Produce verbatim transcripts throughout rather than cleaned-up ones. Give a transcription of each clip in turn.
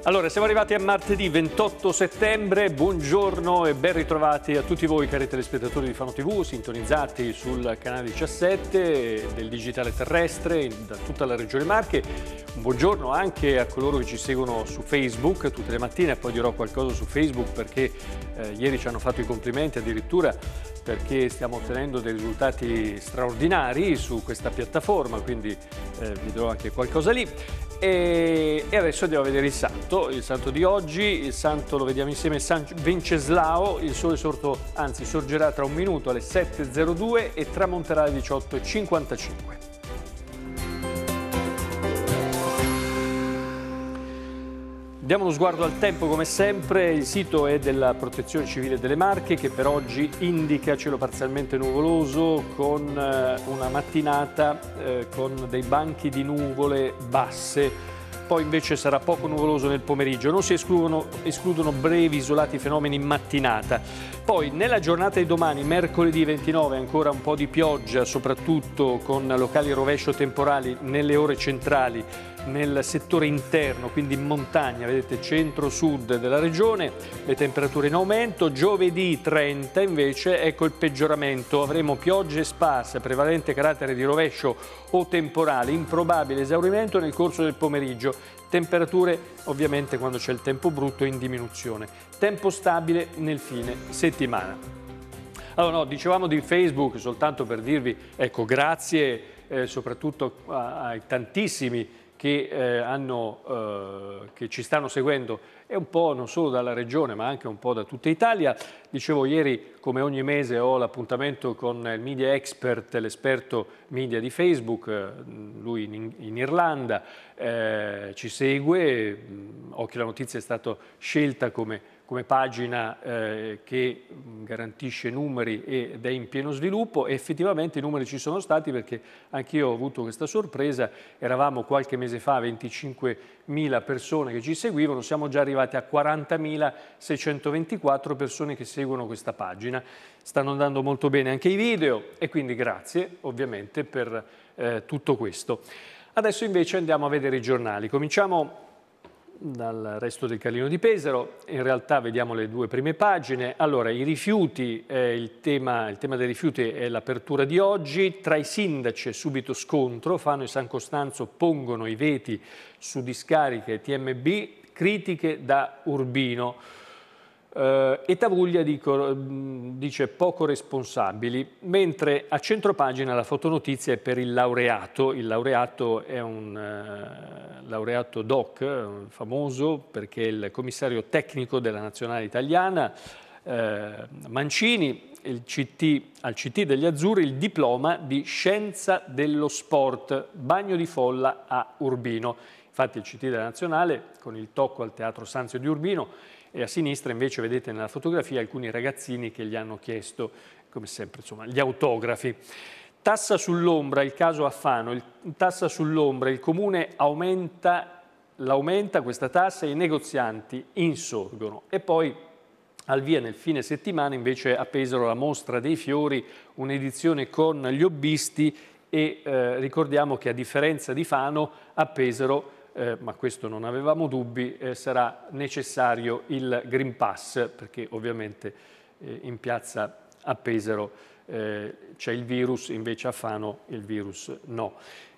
Allora, siamo arrivati a martedì ventotto settembre, buongiorno e ben ritrovati a tutti voi cari telespettatori di Fano tivù, sintonizzati sul canale diciassette del digitale terrestre da tutta la regione Marche. Un buongiorno anche a coloro che ci seguono su Facebook tutte le mattine, poi dirò qualcosa su Facebook perché eh, ieri ci hanno fatto i complimenti addirittura perché stiamo ottenendo dei risultati straordinari su questa piattaforma, quindi eh, vi dirò anche qualcosa lì. E, e adesso andiamo a vedere il santo, il santo di oggi, il santo lo vediamo insieme, San Venceslao, il sole sorto, anzi sorgerà tra un minuto alle sette e zero due e tramonterà alle diciotto e cinquantacinque. Diamo uno sguardo al tempo come sempre, il sito è della Protezione Civile delle Marche che per oggi indica cielo parzialmente nuvoloso con una mattinata eh, con dei banchi di nuvole basse. Poi invece sarà poco nuvoloso nel pomeriggio, non si escludono, escludono brevi isolati fenomeni in mattinata. Poi nella giornata di domani, mercoledì ventinove, ancora un po' di pioggia, soprattutto con locali rovescio temporali nelle ore centrali, nel settore interno, quindi in montagna, vedete centro-sud della regione, le temperature in aumento. Giovedì trenta invece ecco il peggioramento, avremo piogge sparse, prevalente carattere di rovescio o temporale, improbabile esaurimento nel corso del pomeriggio, temperature ovviamente quando c'è il tempo brutto in diminuzione, tempo stabile nel fine settimana. Allora no, dicevamo di Facebook soltanto per dirvi, ecco, grazie eh, soprattutto ai tantissimi che, eh, hanno, eh, che ci stanno seguendo e un po' non solo dalla regione ma anche un po' da tutta Italia. Dicevo ieri, come ogni mese, ho l'appuntamento con il media expert, l'esperto media di Facebook, lui in, in Irlanda, eh, ci segue, Occhio alla Notizia è stata scelta come come pagina eh, che garantisce numeri ed è in pieno sviluppo e effettivamente i numeri ci sono stati perché anch'io ho avuto questa sorpresa, eravamo qualche mese fa venticinquemila persone che ci seguivano, siamo già arrivati a quarantamila seicentoventiquattro persone che seguono questa pagina, stanno andando molto bene anche i video e quindi grazie ovviamente per eh, tutto questo. Adesso invece andiamo a vedere i giornali, cominciamo dal resto del Carlino di Pesaro, in realtà vediamo le due prime pagine. Allora, i rifiuti, eh, il, tema, il tema dei rifiuti è l'apertura di oggi, tra i sindaci è subito scontro, Fano e San Costanzo pongono i veti su discariche T M B, critiche da Urbino. Uh, e Tavuglia dico, dice poco responsabili, mentre a centropagina la fotonotizia è per il laureato. Il laureato è un uh, laureato doc, uh, famoso perché è il commissario tecnico della nazionale italiana, uh, Mancini, il C T, al C T degli Azzurri il diploma di scienza dello sport, bagno di folla a Urbino. Infatti il C T della nazionale con il tocco al Teatro Sanzio di Urbino e a sinistra invece vedete nella fotografia alcuni ragazzini che gli hanno chiesto, come sempre, insomma, gli autografi. Tassa sull'ombra, il caso a Fano, il, tassa sull'ombra, il comune aumenta, l'aumenta questa tassa e i negozianti insorgono. E poi al via nel fine settimana invece a Pesaro la mostra dei fiori, un'edizione con gli hobbisti e eh, ricordiamo che a differenza di Fano a Pesaro Eh, ma questo non avevamo dubbi, eh, sarà necessario il Green Pass perché ovviamente eh, in piazza a Pesaro eh, c'è il virus, invece a Fano il virus no.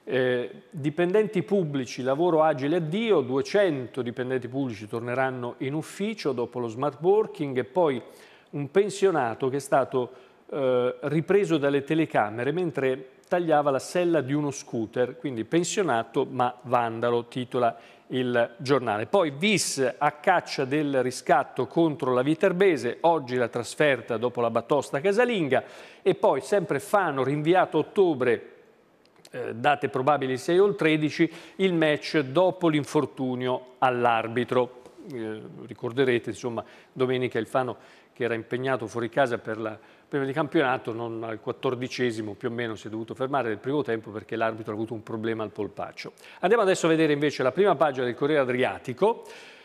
Eh, dipendenti pubblici, lavoro agile addio, duecento dipendenti pubblici torneranno in ufficio dopo lo smart working e poi un pensionato che è stato eh, ripreso dalle telecamere mentre tagliava la sella di uno scooter, quindi pensionato ma vandalo, titola il giornale. Poi vis a caccia del riscatto contro la Viterbese, oggi la trasferta dopo la batosta casalinga e poi sempre Fano rinviato a ottobre, eh, date probabili sei o il tredici, il match dopo l'infortunio all'arbitro. Eh, ricorderete insomma domenica il Fano che era impegnato fuori casa per la prima di campionato, non al quattordicesimo più o meno si è dovuto fermare nel primo tempo perché l'arbitro ha avuto un problema al polpaccio. Andiamo adesso a vedere invece la prima pagina del Corriere Adriatico.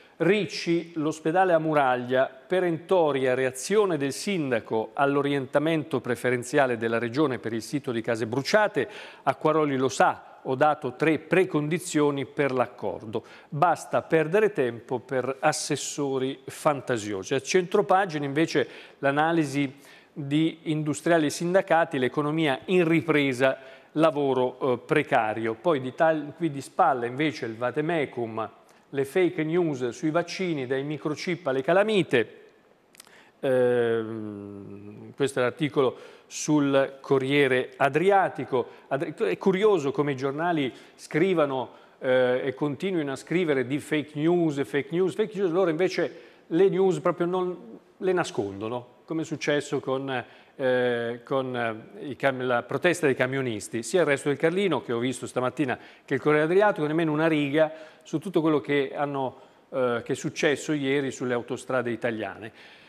Ricci, l'ospedale a Muraglia, perentoria reazione del sindaco all'orientamento preferenziale della regione per il sito di case bruciate. Acquaroli lo sa, ho dato tre precondizioni per l'accordo. Basta perdere tempo per assessori fantasiosi. A centropagina invece l'analisi di industriali e sindacati, l'economia in ripresa, lavoro eh, precario. Poi di qui di spalla invece il vademecum, le fake news sui vaccini, dai microchip alle calamite. Eh, questo è l'articolo sul Corriere Adriatico. È curioso come i giornali scrivano eh, e continuino a scrivere di fake news, fake news, fake news, loro invece le news proprio non le nascondono, come è successo con, eh, con eh, i la protesta dei camionisti, sia il Resto del Carlino, che ho visto stamattina, che il Corriere Adriatico, nemmeno una riga su tutto quello che, hanno, eh, che è successo ieri sulle autostrade italiane.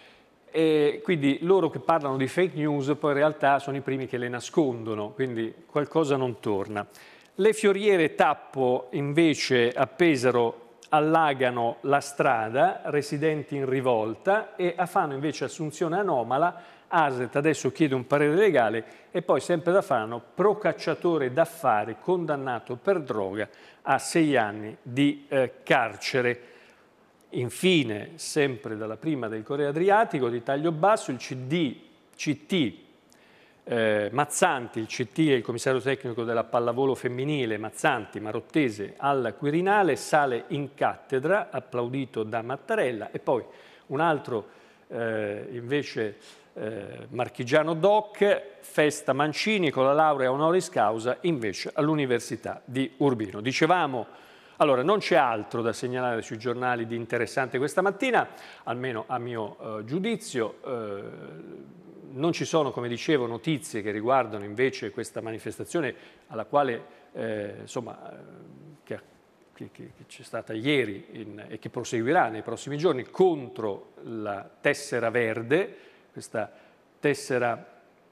E quindi loro che parlano di fake news poi in realtà sono i primi che le nascondono, quindi qualcosa non torna. Le fioriere Tappo invece a Pesaro allagano la strada, residenti in rivolta, e a Fano invece assunzione anomala, A S E T adesso chiede un parere legale, e poi sempre da Fano procacciatore d'affari condannato per droga a sei anni di eh, carcere. Infine, sempre dalla prima del Corriere Adriatico, di taglio basso, il C D, C T eh, Mazzanti, il C T è il commissario tecnico della pallavolo femminile, Mazzanti, marottese, al Quirinale, sale in cattedra, applaudito da Mattarella, e poi un altro eh, invece eh, marchigiano doc, festa Mancini con la laurea honoris causa invece all'Università di Urbino. Dicevamo, allora, non c'è altro da segnalare sui giornali di interessante questa mattina, almeno a mio eh, giudizio. Eh, non ci sono, come dicevo, notizie che riguardano invece questa manifestazione alla quale, eh, insomma, che, che, che c'è stata ieri in, e che proseguirà nei prossimi giorni contro la tessera verde, questa tessera,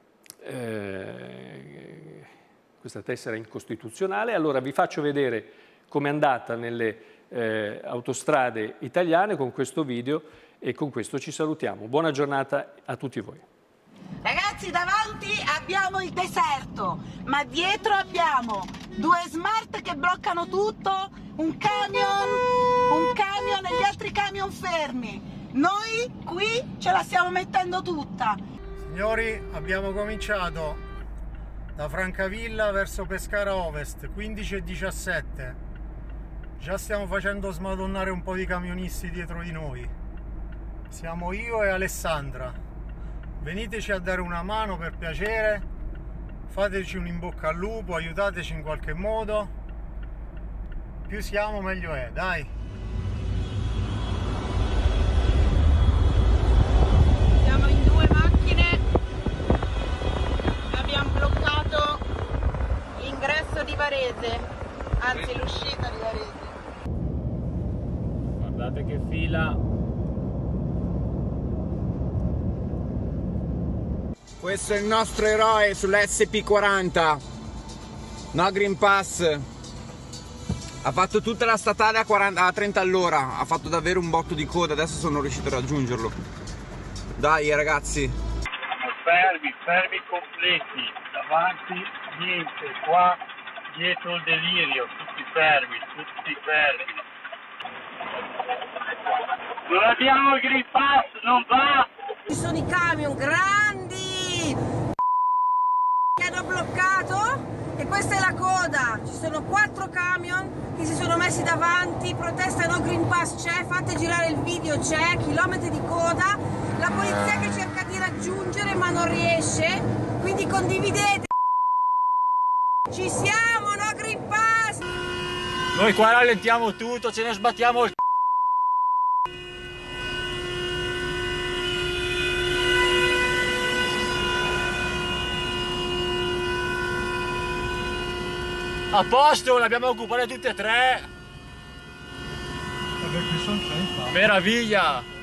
eh, questa tessera incostituzionale. Allora vi faccio vedere come è andata nelle eh, autostrade italiane con questo video, e con questo ci salutiamo. Buona giornata a tutti voi. Ragazzi, davanti abbiamo il deserto, ma dietro abbiamo due smart che bloccano tutto, un camion, un camion e gli altri camion fermi. Noi qui ce la stiamo mettendo tutta. Signori, abbiamo cominciato da Francavilla verso Pescara Ovest, quindici e diciassette. Già stiamo facendo smadonnare un po' di camionisti dietro di noi. Siamo io e Alessandra. Veniteci a dare una mano per piacere, fateci un in bocca al lupo, aiutateci in qualche modo. Più siamo meglio è, dai. Siamo in due macchine, abbiamo bloccato l'ingresso di Varese, anzi l'uscita di Varese. Guardate che fila. Questo è il nostro eroe sull'S P quaranta, no Green Pass, ha fatto tutta la statale a, quaranta, a trenta all'ora, ha fatto davvero un botto di coda, adesso sono riuscito a raggiungerlo. Dai ragazzi. Fermi, fermi completi, davanti niente, qua dietro il delirio, tutti fermi, tutti fermi. Non abbiamo il Green Pass, non va! Ci sono i camion grandi che hanno bloccato, e questa è la coda. Ci sono quattro camion che si sono messi davanti, protesta no Green Pass c'è, fate girare il video, c'è, chilometri di coda, la polizia che cerca di raggiungere ma non riesce, quindi condividete. Ci siamo, no Green Pass! Noi qua rallentiamo tutto, ce ne sbattiamo il c***o. A posto, le abbiamo occupate tutte e tre! Vabbè, qui sono trenta. Meraviglia!